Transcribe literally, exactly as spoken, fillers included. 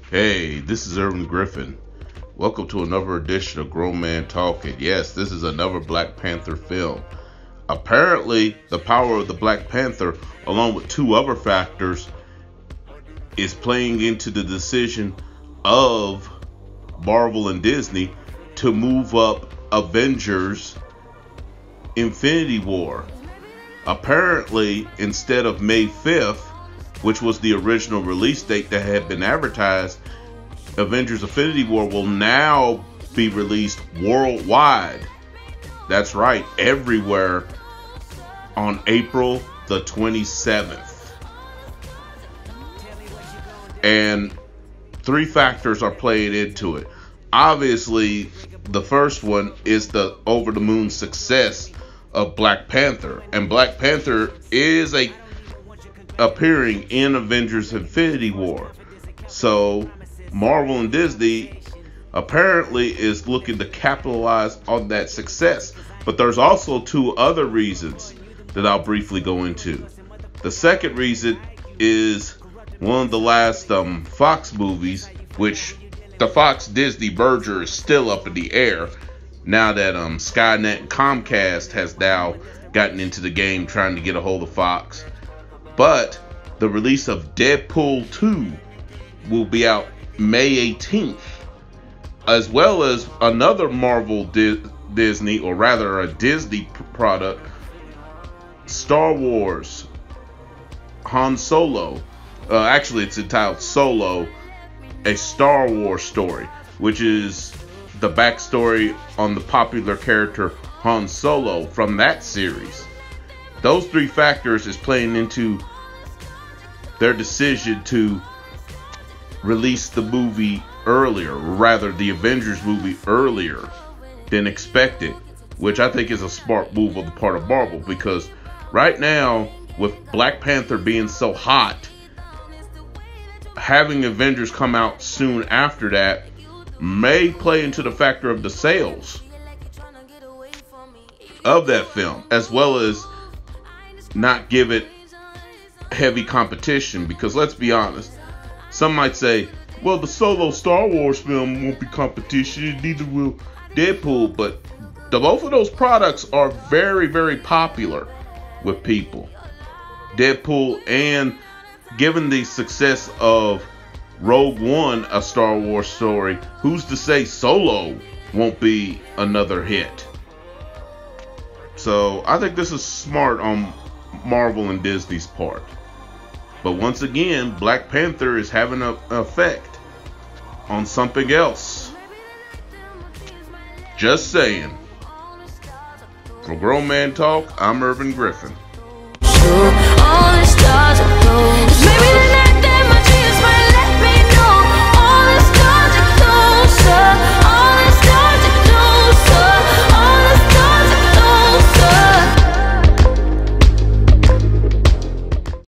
Hey, this is Irvin Griffin. Welcome to another edition of Grown Man Talking. Yes, this is another Black Panther film. Apparently, the power of the Black Panther, along with two other factors, is playing into the decision of Marvel and Disney to move up Avengers Infinity War. Apparently, instead of May fifth, which was the original release date that had been advertised, Avengers Infinity War will now be released worldwide. That's right, everywhere on April the twenty-seventh. And three factors are playing into it. Obviously, the first one is the over-the-moon success of Black Panther. And Black Panther is a appearing in Avengers Infinity War. So Marvel and Disney apparently is looking to capitalize on that success. But there's also two other reasons that I'll briefly go into. The second reason is one of the last um, Fox movies, which the Fox Disney merger is still up in the air now that um, Skynet and Comcast has now gotten into the game trying to get a hold of Fox. But the release of Deadpool two will be out May eighteenth, as well as another Marvel Di- Disney, or rather a Disney product, Star Wars Han Solo. Uh, actually, it's entitled Solo, a Star Wars story, which is the backstory on the popular character Han Solo from that series. Those three factors is playing into their decision to release the movie earlier, or rather the Avengers movie earlier than expected, which I think is a smart move on the part of Marvel, because right now, with Black Panther being so hot, having Avengers come out soon after that may play into the factor of the sales of that film, as well as not give it heavy competition. Because let's be honest, some might say, well, the solo Star Wars film won't be competition, neither will Deadpool, but the, both of those products are very, very popular with people. Deadpool, and given the success of Rogue One, a Star Wars story, who's to say Solo won't be another hit? So I think this is smart on Marvel and Disney's part. But once again, Black Panther is having an effect on something else. Just saying. For Grown Man Talk, I'm Irvin Griffin. All the stars are gold.